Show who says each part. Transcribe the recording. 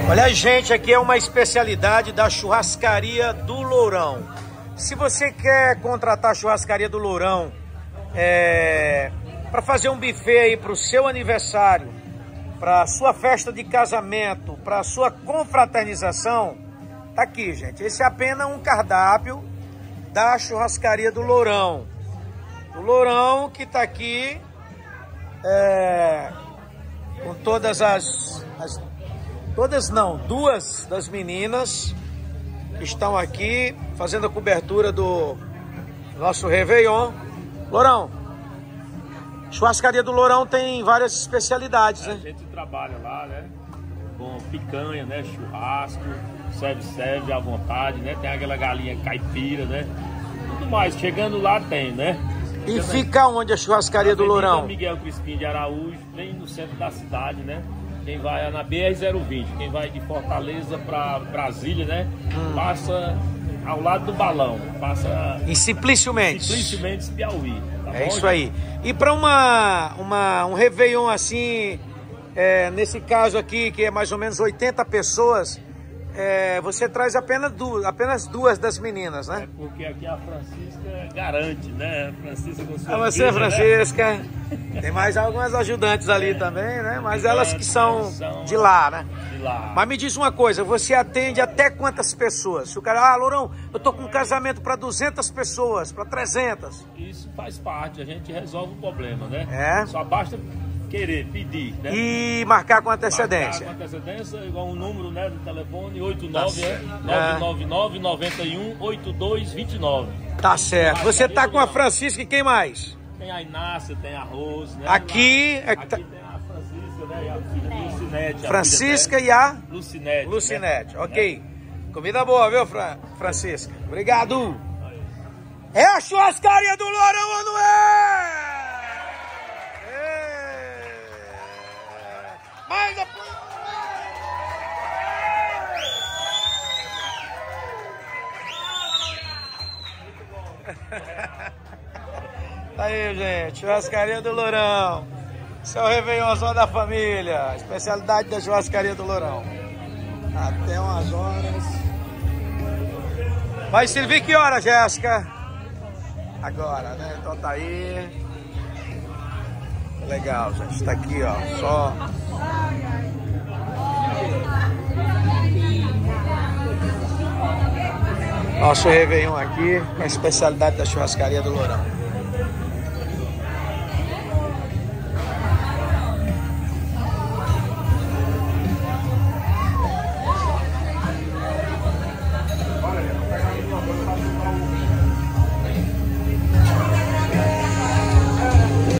Speaker 1: Olha, gente, aqui é uma especialidade da Churrascaria do Lourão. Se você quer contratar a Churrascaria do Lourão para fazer um buffet aí para o seu aniversário, para sua festa de casamento, para sua confraternização, tá aqui, gente. Esse é apenas um cardápio da Churrascaria do Lourão. O Lourão que tá aqui com todas duas das meninas que estão aqui fazendo a cobertura do nosso Réveillon. Lourão, Churrascaria do Lourão tem várias especialidades, né?
Speaker 2: A gente trabalha lá, né? Com picanha, né? Churrasco, serve à vontade, né? Tem aquela galinha caipira, né? Tudo mais, chegando lá tem, né?
Speaker 1: E fica onde a Churrascaria do Lourão?
Speaker 2: Miguel Crispim de Araújo, bem no centro da cidade, né? Quem vai na BR-020, quem vai de Fortaleza para Brasília, né? Passa ao lado do balão, passa
Speaker 1: em Simplício Mendes.
Speaker 2: Simplício Mendes, Piauí. Tá
Speaker 1: é
Speaker 2: bom,
Speaker 1: isso aí. E para um Réveillon assim, nesse caso aqui, que é mais ou menos 80 pessoas, você traz apenas duas das meninas, né?
Speaker 2: Porque aqui a Francisca garante, né? Francisca com sua
Speaker 1: você, Francisca, né? Tem mais algumas ajudantes ali também, né? Mas elas que são de lá, né?
Speaker 2: De lá.
Speaker 1: Mas me diz uma coisa, você atende até quantas pessoas? Se o cara, Lourão, eu tô com um casamento para 200 pessoas, para 300.
Speaker 2: Isso faz parte, a gente resolve o problema, né? Só basta querer, pedir, né?
Speaker 1: E marcar com antecedência.
Speaker 2: Marcar com antecedência, igual um número, né, do telefone, 999-8229.
Speaker 1: Tá certo. Você tá com a Francisca e quem mais?
Speaker 2: Tem a Inácia, tem a Rose, né?
Speaker 1: Aqui
Speaker 2: tem a Francisca, né? E a filha Lucinete.
Speaker 1: Francisca e a?
Speaker 2: Lucinete.
Speaker 1: Né? Ok. Comida boa, viu, Francisca? Obrigado. É a Churrascaria do Lourão ou não é? Mais depois. Tá aí, gente, Churrascaria do Lourão. Esse é o Réveillonzão da família. Especialidade da Churrascaria do Lourão. Até umas horas. Vai servir que hora, Jéssica? Agora, né? Então tá aí. Legal, gente. Tá aqui, ó. Só. Nosso Réveillon aqui, com a especialidade da Churrascaria do Lourão.